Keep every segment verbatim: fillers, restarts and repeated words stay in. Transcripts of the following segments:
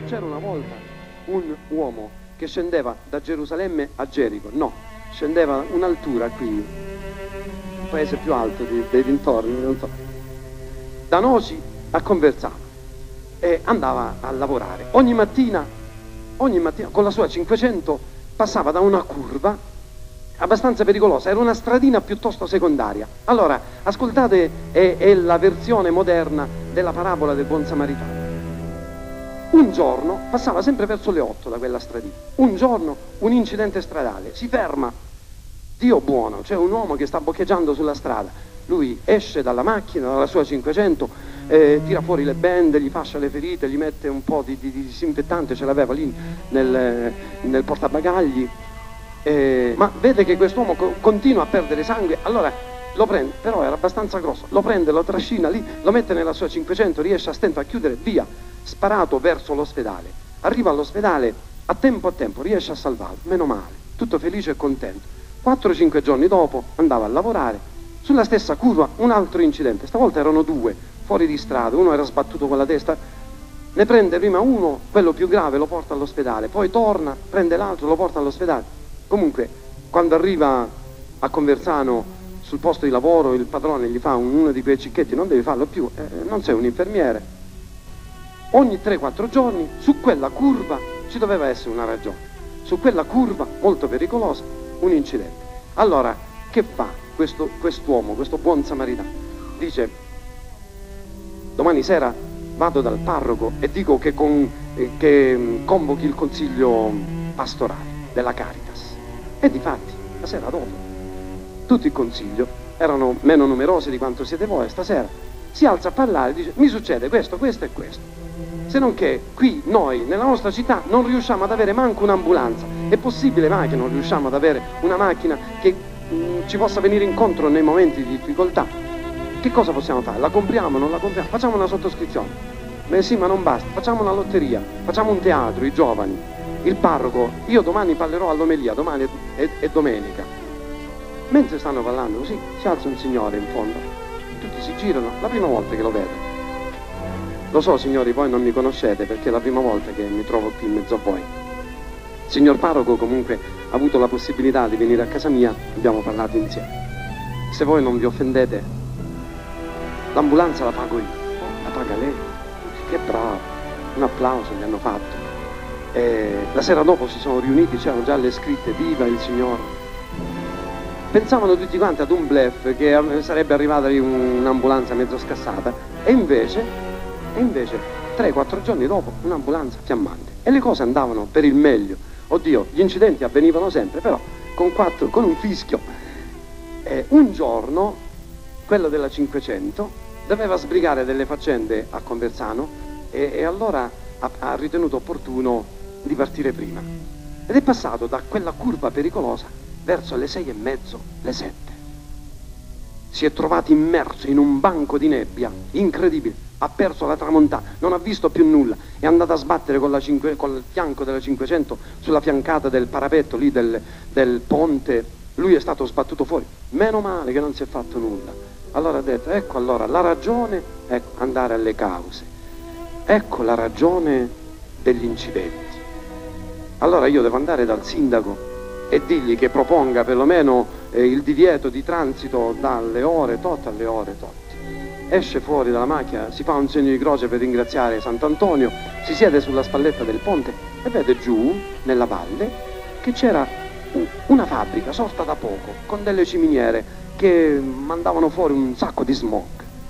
C'era una volta un uomo che scendeva da Gerusalemme a Gerico, no, scendeva un'altura qui, un paese più alto di, dei dintorni, non so, da Noci a Conversano, e andava a lavorare. Ogni mattina, ogni mattina con la sua cinquecento passava da una curva abbastanza pericolosa, era una stradina piuttosto secondaria. Allora, ascoltate, è, è la versione moderna della parabola del buon samaritano. Un giorno, passava sempre verso le otto da quella stradina, un giorno un incidente stradale, si ferma, Dio buono, c'è un uomo che sta boccheggiando sulla strada, lui esce dalla macchina, dalla sua cinquecento, eh, tira fuori le bende, gli fascia le ferite, gli mette un po' di, di, di disinfettante, ce l'aveva lì nel, nel portabagagli, eh, ma vede che quest'uomo co- continua a perdere sangue, allora lo prende, però era abbastanza grosso, lo prende, lo trascina lì, lo mette nella sua cinquecento, riesce a stento a chiudere, via, sparato verso l'ospedale. Arriva all'ospedale a tempo a tempo, riesce a salvarlo, meno male, tutto felice e contento. quattro cinque giorni dopo andava a lavorare, sulla stessa curva un altro incidente, stavolta erano due, fuori di strada, uno era sbattuto con la testa, ne prende prima uno, quello più grave, lo porta all'ospedale, poi torna, prende l'altro, lo porta all'ospedale. Comunque, quando arriva a Conversano sul posto di lavoro, il padrone gli fa uno di quei cicchetti, non devi farlo più, eh, non sei un infermiere. Ogni tre quattro giorni su quella curva ci doveva essere una ragione, su quella curva molto pericolosa un incidente. Allora che fa questo quest'uomo, questo buon samaritano? Dice: domani sera vado dal parroco e dico che, con, eh, che convochi il consiglio pastorale della Caritas. E difatti la sera dopo tutto il consiglio, erano meno numerosi di quanto siete voi stasera, si alza a parlare e dice: mi succede questo, questo e questo. Se non che qui noi, nella nostra città, non riusciamo ad avere manco un'ambulanza. È possibile mai che non riusciamo ad avere una macchina che mh, ci possa venire incontro nei momenti di difficoltà? Che cosa possiamo fare? La compriamo, non la compriamo? Facciamo una sottoscrizione. Beh sì, ma non basta. Facciamo una lotteria, facciamo un teatro, i giovani, il parroco. Io domani parlerò all'omelia, domani è, è domenica. Mentre stanno parlando così, si alza un signore in fondo. Tutti si girano, la prima volta che lo vedo. Lo so, signori, voi non mi conoscete perché è la prima volta che mi trovo qui in mezzo a voi. Signor parroco comunque ha avuto la possibilità di venire a casa mia, abbiamo parlato insieme. Se voi non vi offendete, l'ambulanza la pago io. Oh, la paga lei? Che bravo, un applauso gli hanno fatto. E la sera dopo si sono riuniti, c'erano già le scritte: viva il Signore. Pensavano tutti quanti ad un bluff, che sarebbe arrivata lì un'ambulanza mezzo scassata, e invece... E invece, tre quattro giorni dopo, un'ambulanza fiammante. E le cose andavano per il meglio. Oddio, gli incidenti avvenivano sempre, però con, quattro, con un fischio. Eh, un giorno, quello della cinquecento, doveva sbrigare delle faccende a Conversano e, e allora ha, ha ritenuto opportuno di partire prima. Ed è passato da quella curva pericolosa verso le sei e mezzo, le sette. Si è trovato immerso in un banco di nebbia incredibile. Ha perso la tramontana, non ha visto più nulla, è andato a sbattere con, la cinque, con il fianco della cinquecento sulla fiancata del parapetto lì del, del ponte. Lui è stato sbattuto fuori, meno male che non si è fatto nulla. Allora ha detto: ecco allora la ragione, ecco, andare alle cause, ecco la ragione degli incidenti. Allora io devo andare dal sindaco e dirgli che proponga perlomeno eh, il divieto di transito dalle ore tot alle ore tot. Esce fuori dalla macchina, si fa un segno di croce per ringraziare Sant'Antonio, si siede sulla spalletta del ponte e vede giù, nella valle, che c'era una fabbrica sorta da poco, con delle ciminiere che mandavano fuori un sacco di smog.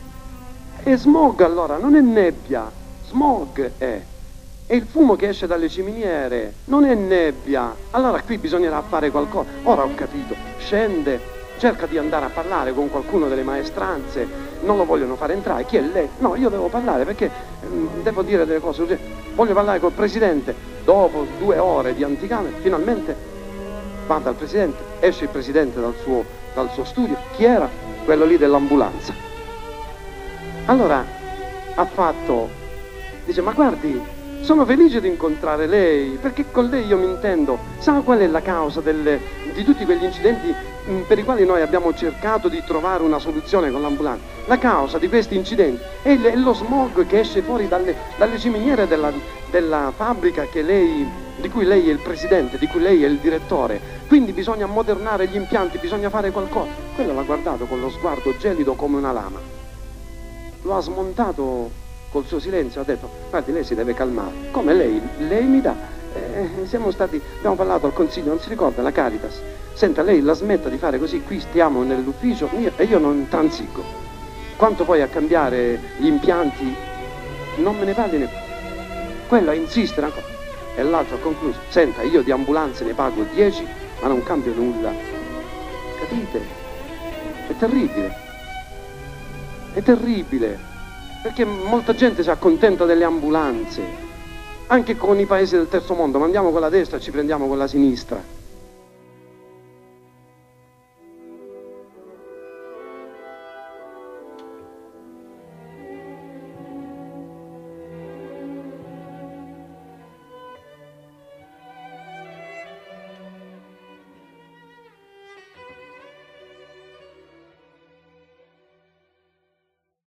E smog allora non è nebbia, smog è. E il fumo che esce dalle ciminiere non è nebbia. Allora qui bisognerà fare qualcosa. Ora ho capito, scende, cerca di andare a parlare con qualcuno delle maestranze, non lo vogliono fare entrare. Chi è lei? No, io devo parlare perché mh, devo dire delle cose urgenti. Voglio parlare col presidente. Dopo due ore di anticamera, finalmente va dal presidente, esce il presidente dal suo, dal suo studio. Chi era? Quello lì dell'ambulanza. Allora ha fatto, dice: ma guardi, sono felice di incontrare lei, perché con lei io mi intendo. Sa qual è la causa delle, di tutti quegli incidenti mh, per i quali noi abbiamo cercato di trovare una soluzione con l'ambulanza? La causa di questi incidenti è, è lo smog che esce fuori dalle, dalle ciminiere della, della fabbrica che lei, di cui lei è il presidente, di cui lei è il direttore. Quindi bisogna ammodernare gli impianti, bisogna fare qualcosa. Quello l'ha guardato con lo sguardo gelido come una lama. Lo ha smontato col suo silenzio, ha detto: guardi, lei si deve calmare. Come lei? Lei mi dà. Eh, siamo stati, abbiamo parlato al consiglio, non si ricorda, la Caritas. Senta, lei la smetta di fare così, qui stiamo nell'ufficio e io non transigo. Quanto poi a cambiare gli impianti, non me ne parli neppure. Quello a insistere ancora. E l'altro ha concluso: senta, io di ambulanze ne pago dieci, ma non cambio nulla. Capite? È terribile. È terribile. Perché molta gente si accontenta delle ambulanze, anche con i paesi del terzo mondo, ma andiamo con la destra e ci prendiamo con la sinistra.